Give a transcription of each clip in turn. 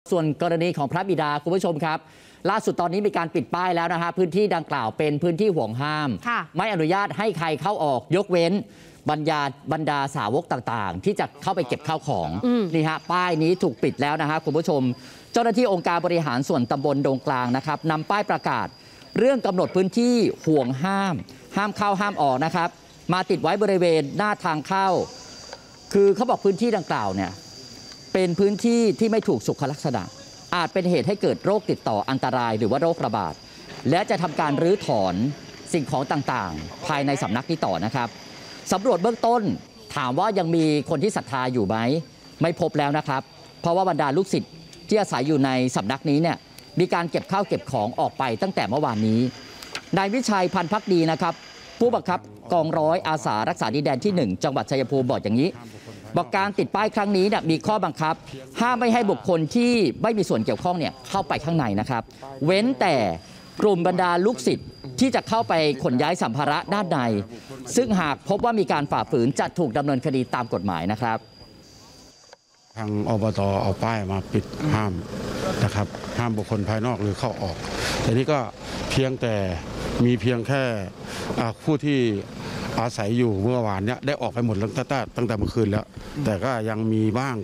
ส่วนกรณีของพระบิดาคุณผู้ชมครับล่าสุดตอนนี้มีการปิดป้ายแล้วนะฮะพื้นที่ดังกล่าวเป็นพื้นที่ห่วงห้ามไม่อนุญาตให้ใครเข้าออกยกเว้นบรรดาสาวกต่างๆที่จะเข้าไปเก็บข้าวของนี่ฮะป้ายนี้ถูกปิดแล้วนะฮะคุณผู้ชมเจ้าหน้าที่องค์การบริหารส่วนตำบลดงกลางนะครับนำป้ายประกาศเรื่องกำหนดพื้นที่ห่วงห้ามเข้าห้ามออกนะครับมาติดไว้บริเวณหน้าทางเข้าคือเขาบอกพื้นที่ดังกล่าวเนี่ยเป็นพื้นที่ที่ไม่ถูกสุขลักษณะอาจเป็นเหตุให้เกิดโรคติดต่ออันตรายหรือว่าโรคระบาดและจะทำการรื้อถอนสิ่งของต่างๆภายในสำนักนี้ต่อนะครับสำรวจเบื้องต้นถามว่ายังมีคนที่ศรัทธาอยู่ไหมไม่พบแล้วนะครับเพราะว่าบรรดาลูกศิษย์ที่อาศัยอยู่ในสำนักนี้เนี่ยมีการเก็บข้าวเก็บของออกไปตั้งแต่เมื่อวานนี้นายวิชัยพันธ์ภักดีนะครับผู้บังคับกองร้อยอาสารักษาดินแดนที่ 1 จังหวัดชัยภูมิบอกอย่างนี้บอกการติดป้ายครั้งนี้เนี่ยมีข้อบังคับห้ามไม่ให้บุคคลที่ไม่มีส่วนเกี่ยวข้องเนี่ยเข้าไปข้างในนะครับเว้นแต่กลุ่มบรรดาลูกศิษย์ที่จะเข้าไปขนย้ายสัมภาระด้านในซึ่งหากพบว่ามีการฝ่าฝืนจะถูกดำเนินคดีตามกฎหมายนะครับทางอบต.เอาป้ายมาปิดห้ามนะครับห้ามบุคคลภายนอกหรือเข้าออกแต่นี้ก็เพียงแค่ผู้ที่อาศัยอยู่เมื่อวานนี้ได้ออกไปหมดตั้งแต่เมื่อคืนแล้วแต่ก็ยังมีบ้าง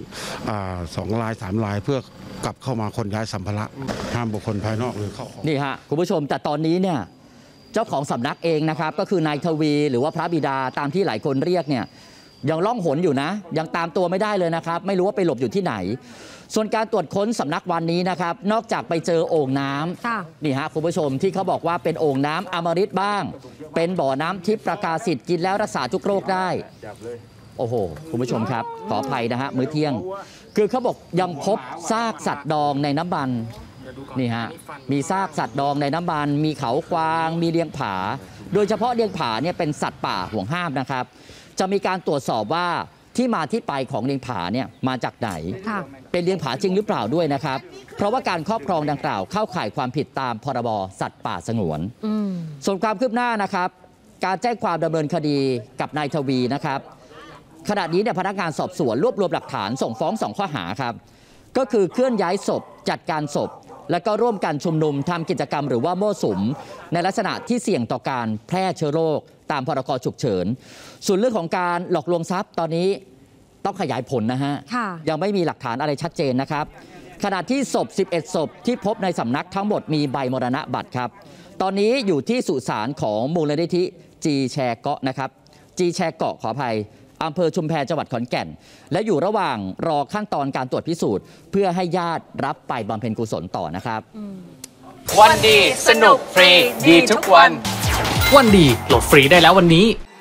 2 ราย 3 รายเพื่อกลับเข้ามาขนย้ายสัมภาระห้ามบุคคลภายนอกหรือเข้าออกนี่ฮะคุณผู้ชมแต่ตอนนี้เนี่ยเจ้าของสำนักเองนะครับก็คือนายทวีหรือว่าพระบิดาตามที่หลายคนเรียกเนี่ยยังล่องหนอยู่นะยังตามตัวไม่ได้เลยนะครับไม่รู้ว่าไปหลบอยู่ที่ไหนส่วนการตรวจค้นสำนักวันนี้นะครับนอกจากไปเจอโอ่งน้ำนี่ฮะคุณผู้ชมที่เขาบอกว่าเป็นโอ่งน้ำอมฤตบ้างเป็นบ่อน้ำทิพย์ประกาศสิทธิ์กินแล้วรักษาทุกโรคได้โอ้โหคุณผู้ชมครับขออภัยนะฮะมื้อเที่ยงคือเขาบอกยังพบซากสัตว์ดองในน้ำมันนี่ฮะมีซากสัตว์ดองในน้ำมันมีเขากวางมีเลี้ยงผาโดยเฉพาะเลี้ยงผาเนี่ยเป็นสัตว์ป่าห่วงห้ามนะครับจะมีการตรวจสอบว่าที่มาที่ไปของเลี้ยงผาเนี่ยมาจากไหนเป็นเลี้ยงผาจริงหรือเปล่าด้วยนะครับเพราะว่าการครอบครองดังกล่าวเข้าข่ายความผิดตามพรบสัตว์ป่าสงวนส่วนความคืบหน้านะครับการแจ้งความดำเนินคดีกับนายทวีนะครับขณะนี้เนี่ยพนักงานสอบสวนรวบรวมหลักฐานส่งฟ้อง2 ข้อหาครับก็คือเคลื่อนย้ายศพจัดการศพและก็ร่วมกันชุมนุมทำกิจกรรมหรือว่ามั่วสุมในลักษณะที่เสี่ยงต่อการแพร่เชื้อโรคตามพรกฉุกเฉินส่วนเรื่องของการหลอกลวงทรัพย์ตอนนี้ต้องขยายผลนะฮะยังไม่มีหลักฐานอะไรชัดเจนนะครับขณะที่ศพ11 ศพที่พบในสำนักทั้งหมดมีใบมรณบัตรครับตอนนี้อยู่ที่สุสานของมูลนิธิจีแชเกาะนะครับจีแชเกาะขออภัยอำเภอชุมแพจังหวัดขอนแก่นและอยู่ระหว่างรอขั้นตอนการตรวจพิสูจน์เพื่อให้ญาติรับไปบำเพ็ญกุศลต่อนะครับวันดีสนุกฟรีดีทุกวันวันดีโหลดฟรีได้แล้ววันนี้